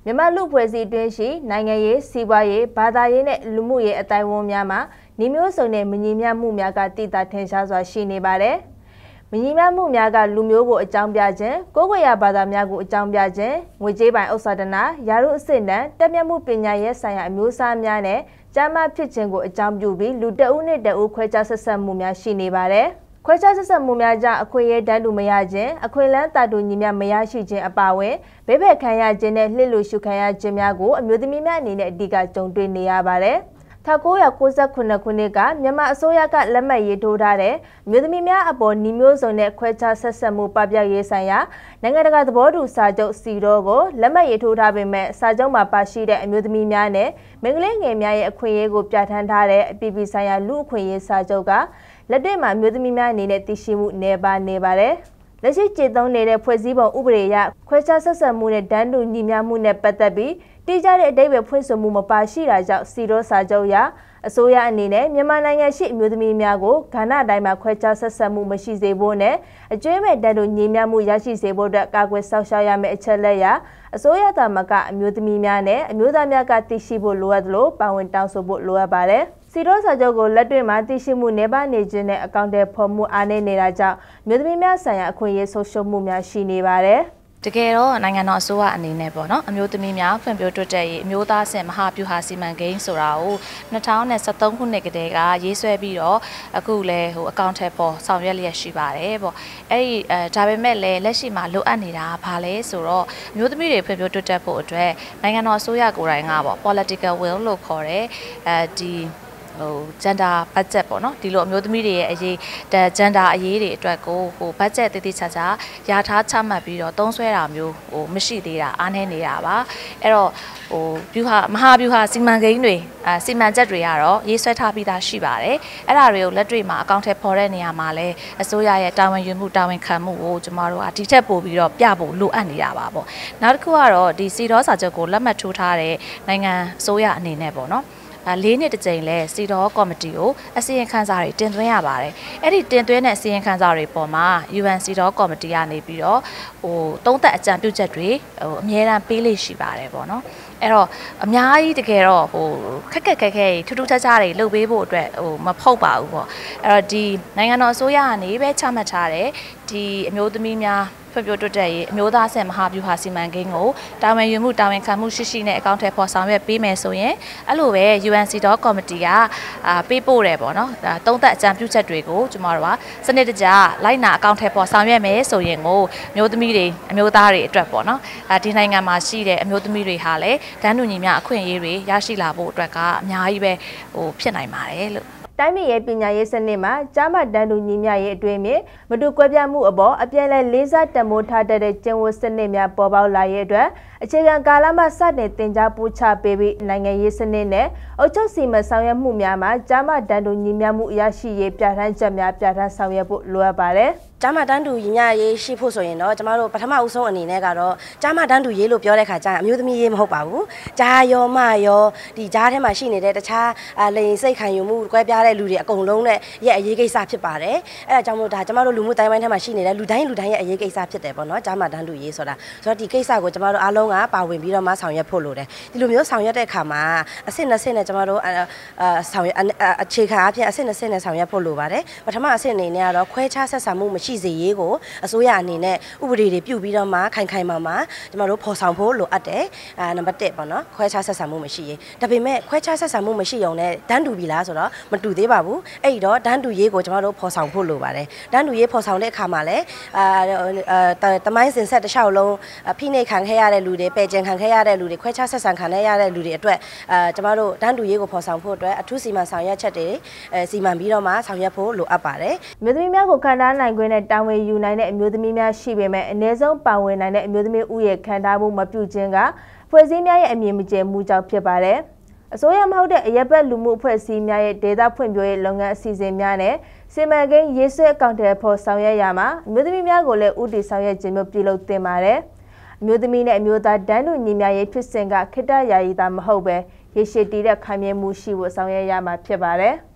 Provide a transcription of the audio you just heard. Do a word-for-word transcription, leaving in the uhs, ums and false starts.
မြန်မာလူဖွဲ့စည်းတွင်းရှိနိုင်ငံရေးစီးပွားရေးဘာသာရေးနဲ့လူမှုရေးအတိုင်းအဝန်များမှာညီမျိုးစုံနဲ့မညီမျှမှုများကတည်တာထင်ရှားစွာရှိနေပါတယ်။မညီမျှမှုများကလူမျိုးကိုအကြောင်းပြခြင်းကိုယ်ကိုယ်ရဘာသာများကိုအကြောင်းပြခြင်းငွေကြေးပိုင်ဥစ္စာဒနာယာရုအစစ်တမ်းတက်မြတ်မှုပညာရေးဆိုင်ရာအမျိုးအစားများနဲ့ကျမ်းမာဖြစ်ခြင်းကိုအကြောင်းပြုပြီးလူတအုပ်နဲ့တအုပ်ခွဲခြားဆက်ဆံမှုများရှိနေပါတယ်။ခွဲခြားဆက်ဆံမှုများကြောင့်အခွင့်အရေးတန်းတူမရခြင်းအခွင့်အလမ်းတာတူညီမျှမရရှိခြင်းအပါအဝင်ဘေးဘက်ခံရခြင်းနဲ့လှစ်လူရှုခံရခြင်းများကိုအမျိုးသမီးများအနေနဲ့အဓိကကြုံတွေ့နေရပါတယ်။၁၉၉၉ခုနှစ်ကမြန်မာအစိုးရကလက်မှတ်ရေးထိုးထားတဲ့မြို့သမီးများအပေါ်ညီမျိုးစုံနဲ့ခွဲခြားဆက်ဆက်မှုပပျောက်ရေးဆိုင်ရာနိုင်ငံတကာသဘောတူစာချုပ်စီတော်ကိုလက်မှတ်ရေးထိုးထားပေမဲ့စာချုပ်မှာပါရှိတဲ့အမျိုးသမီးများနဲ့မိန်းကလေးငယ်များရဲ့အခွင့်အရေးကိုပြဋ္ဌာန်းထားတဲ့အပြည်ပြည်ဆိုင်ရာလူ့အခွင့်အရေးစာချုပ်ကလက်တွေ့မှာမျိုးသမီးများအနေနဲ့တည်ရှိမှုနေပါနေပါတယ်။လက်ရှိကျေသုံးနေတဲ့ဖွဲ့စည်းပုံဥပဒေအရခွဲခြားဆက်ဆံမှုနဲ့ဒဏ်တူညီမျှမှုနဲ့ပတ်သက်ပြီးတိကျတဲ့အဓိပ္ပာယ်ဖွင့်ဆိုမှုမပါရှိတာကြောင့်စီရောစာချုပ်အရအစိုးရအနေနဲ့မြန်မာနိုင်ငံရှိအမျိုးသမီးများကိုကဏ္ဍတိုင်းမှာခွဲခြားဆက်ဆံမှုမရှိစေဖို့နဲ့အကျွေးမဲ့ဒဏ်တူညီမျှမှုရရှိစေဖို့အတွက်ကာကွယ်စောင့်ရှောက်ရမယ့်အချက်လက်အရအစိုးရသားမကအမျိုးသမီးများနဲ့အမျိုးသားများကသိရှိဖို့လိုအပ်သလိုပါဝင်တောင်းဆိုဖို့လိုအပ်ပါတယ်။စီရောစာချုပ်ကိုလက်တွေ့မှာသိရှိမှုနေပါနေခြင်းနဲ့အကောင့်တွေဖော်မှုအားနည်းနေတာကြောင့်မျိုးသမီးများဆိုင်ရာအခွင့်အရေးဆုံးရှုံးမှုများရှိနေပါတယ်။တကယ်တော့နိုင်ငံတော်အစိုးရအနေနဲ့ပေါ့နော်အမျိုးသမီးများဖွံ့ဖြိုးတိုးတက်ရေးအမျိုးသားဆင်မဟာဗျူဟာစီမံကိန်းဆိုတာကို၂၀၁၃ခုနှစ်ကတည်းကရေးဆွဲပြီးတော့အခုလည်းဟိုအကောင့်ထဲပေါ်ဆောင်ရွက်လျက်ရှိပါတယ်ပေါ့အဲ့ဒီအဲဒါပေမဲ့လည်းလက်ရှိမှာလိုအပ်နေတာဘာလဲဆိုတော့အမျိုးသမီးတွေဖွံ့ဖြိုးတိုးတက်ဖို့အတွက်နိုင်ငံတော်အစိုးရကိုယ်တိုင်ကပေါ့ political will လို့ခေါ်တဲ့အဲဒီဟို gender budget ပေါ့နော်ဒီလိုအမျိုးသမီးတွေရဲ့အရေး gender အရေးတွေအတွက်ကိုဟို budget တည်တည်ချာချာရာထားချမှတ်ပြီးတော့သုံးစွဲတာမျိုးဟိုမရှိသေးတာအားနည်းနေတာပါအဲ့တော့ဟိုဗျူဟာမဟာဗျူဟာစီမံကိန်းတွေအဲစီမံချက်တွေကတော့ရေးဆွဲထားပြီးသားရှိပါတယ်အဲ့ဒါတွေကိုလက်တွေ့မှာအကောင့်ထဲပေါ်တဲ့နေရာမှာလည်းအစိုးရရဲ့တာဝန်ယူမှုတာဝန်ခံမှုကိုကျမတို့ကဒီထက်ပိုပြီးတော့ပြဖို့လိုအပ်နေတာပါပေါ့နောက်တစ်ခုကတော့ဒီစီရောစာချုပ်ကိုလက်မှတ်ထိုးထားတဲ့နိုင်ငံအစိုးရအနေနဲ့ပေါ့နော်လေးနှစ်တစ်ကြိမ်လဲစီတော်ကော်မတီကိုအစီရင်ခံစာတွေတင်သွင်းရပါတယ်အဲ့ဒီတင်သွင်းတဲ့အစီရင်ခံစာတွေပေါ်မှာ ယူအန် စီတော်ကော်မတီကနေပြီးတော့ဟိုသုံးသက်အကြံပြုချက်တွေဟိုအများအားပေးလိမ့်ရှိပါတယ်ပေါ့နော်အဲ့တော့အများကြီးတကယ်တော့ဟိုခက်ခက်ခက်ခဲထူးထူးခြားခြားတွေလုပ်ပေးဖို့အတွက်ဟိုမဖုတ်ပါဘူးပေါ့အဲ့တော့ဒီနိုင်ငံတော်အစိုးရကနေပဲချမှတ်ထားတဲ့ဒီအမျိုးသမီးများဖွံ့ဖြိုးတိုးတက်ရေးအမျိုးသားဆင်မဟာဗျူဟာစီမံကိန်းကိုတာဝန်ယူမှုတာဝန်ခံမှုရှိရှိနဲ့အကောင့်ထဲပေါ်ဆောင်ရွက်ပေးမယ်ဆိုရင်အဲ့လိုပဲ ယူအန် စီတော်ကော်မတီကအာပေးပို့တယ်ပေါ့နော်ဒါသုံးသက်အကြံပြုချက်တွေကိုကျမတို့ကစနစ်တကျလိုက်နာအကောင့်ထဲပေါ်ဆောင်ရွက်မယ်ဆိုရင်ကိုမျိုးသမီးတွေအမျိုးသားတွေအတွက်ပေါ့နော်ဒီနိုင်ငံမှာရှိတဲ့အမျိုးသမီးတွေဟာလည်းတန်းတူညီမျှအခွင့်အရေးတွေရရှိလာဖို့အတွက်ကအများကြီးပဲဟိုဖြစ်နိုင်ပါတယ်လို့တိုင်းပြည်ရဲ့ပညာရေးစနစ်မှာကြားမှတန်းတူညီမျှရေးအတွင်းမြင်မတူကွဲပြားမှုအပေါ်အပြည့်လဲလေးစားတံမိုးထားတဲ့ကျင့်ဝတ်စနစ်များပေါ်ပေါက်လာရဲ့အတွက်အခြေခံကာလမှစတင်တင် जा ပို့ချပေးပြီးနိုင်ငံရေးစနစ်နဲ့အုပ်ချုပ်စီမံဆောင်ရွက်မှုများမှာကြားမှတန်းတူညီမျှမှုရရှိရေးပြဋ္ဌာန်းချက်များပြဋ္ဌာန်းဆောင်ရွက်ဖို့လိုအပ်ပါတယ်ကြားမတန်းတူညီမျှရေးရှိဖို့ဆိုရင်တော့ကျမတို့ပထမဦးဆုံးအနေနဲ့ကတော့ကြားမတန်းတူရေးလို့ပြောတဲ့ခါကျရင်အမျိုးသမီးရေးမဟုတ်ပါဘူးကြားရောမရောဒီကြားထဲမှာရှိနေတဲ့တခြားလိန်စိတ်ခံယူမှုကွဲပြားတဲ့လူတွေအကုန်လုံးနဲ့ရဲ့အရေးကိစ္စဖြစ်ပါတယ်အဲဒါကြောင့်မို့ဒါကျမတို့လူမှုတိုင်းပိုင်းထဲမှာရှိနေတဲ့လူတိုင်းလူတိုင်းရဲ့အရေးကိစ္စဖြစ်တယ်ပေါ့နော်ကြားမတန်းတူရေးဆိုတာဆိုတော့ဒီကိစ္စကိုကျမတို့အားလုံးကပါဝင်ပြီးတော့မှဆောင်ရွက်ဖို့လိုတယ်ဒီလိုမျိုးဆောင်ရွက်တဲ့အခါမှာအဆင့်နှစ်ဆင့်နဲ့ကျမတို့အာဆောင်ရွက်အခြေခံအဖြစ်အဆင့်နှစ်ဆင့်နဲ့ဆောင်ရွက်ဖို့လိုပါတယ်ပထမအဆင့်အနေနဲ့ကတော့ခွဲခြားဆက်ဆံမှုမရှိစေရေးကိုအစိုးရအနေနဲ့ဥပဒေတွေပြုပြီးတော့မှခိုင်ခိုင်မာမာကျမတို့ဖော်ဆောင်ဖို့လိုအပ်တယ်အာနံပါတ်တစ်ပေါ့နော်ခွဲခြားဆက်ဆံမှုမရှိရေးဒါပေမဲ့ခွဲခြားဆက်ဆံမှုမရှိုံနဲ့တန်းတူပြီလားဆိုတော့မတူသေးပါဘူးအဲ့ဒီတော့တန်းတူရေးကိုကျမတို့ဖော်ဆောင်ဖို့လိုပါတယ်တန်းတူရေးဖော်ဆောင်တဲ့အခါမှာလည်းအာတမိုင်းစင်ဆက်တစ်လျှောက်လုံးဖိနှိပ်ခံခဲ့ရတဲ့လူတွေပယ်ကျင်ခံခဲ့ရတဲ့လူတွေခွဲခြားဆက်ဆံခံရတဲ့လူတွေအတွက်အာကျမတို့တန်းတူရေးကိုဖော်ဆောင်ဖို့အတွက်အထူးစီမံဆောင်ရွက်ချက်တွေအဲစီမံပြီးတော့မှဆောင်ရွက်ဖို့လိုအပ်ပါတယ်မြို့သမီးများကိုခံစားနိုင်ခွင့်နဲ့တာဝန်ယူနိုင်တဲ့အမျိုးသမီးများရှိပေမဲ့အ ਨੇ ဆုံးပါဝင်နိုင်တဲ့အမျိုးသမီးဥယျာဉ်ခံထားမှုမပြုခြင်းကဖွဲ့စည်းများရဲ့အမြင်မကျမှုကြောင့်ဖြစ်ပါတယ်။အစိုးရမဟုတ်တဲ့အရက်ဘက်လူမှုအဖွဲ့အစည်းများရဲ့ဒေသဖွံ့ဖြိုးရေးလုပ်ငန်းအစီအစဉ်များနဲ့စီမံကိန်းရေးဆွဲအကောင့်တွေဖော်ဆောင်ရွက်ရမှာအမျိုးသမီးများကိုလည်းဥတီဆောင်ရွက်ခြင်းမျိုးပြုလုပ်သင့်ပါတယ်။အမျိုးသမီးနဲ့အမျိုးသားတန်းတူညီမျှရေးဖြစ်စဉ်ကခေတ္တယာယီသာမဟုတ်ပဲရေရှည်တည်တဲ့ခိုင်မြဲမှုရှိဖို့ဆောင်ရွက်ရမှာဖြစ်ပါတယ်။